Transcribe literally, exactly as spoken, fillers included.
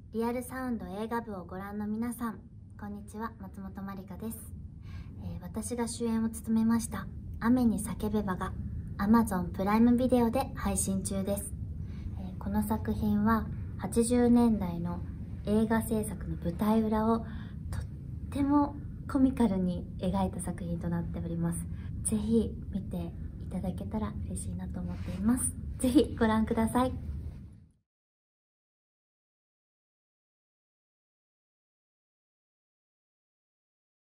リアルサウンド映画部をご覧の皆さん、こんにちは、松本まりかです。えー、私が主演を務めました雨に叫べばが Amazon プライムビデオで配信中です。えー、この作品ははちじゅうねんだいの映画制作の舞台裏をとってもコミカルに描いた作品となっております。ぜひ見ていただけたら嬉しいなと思っています。ぜひご覧ください。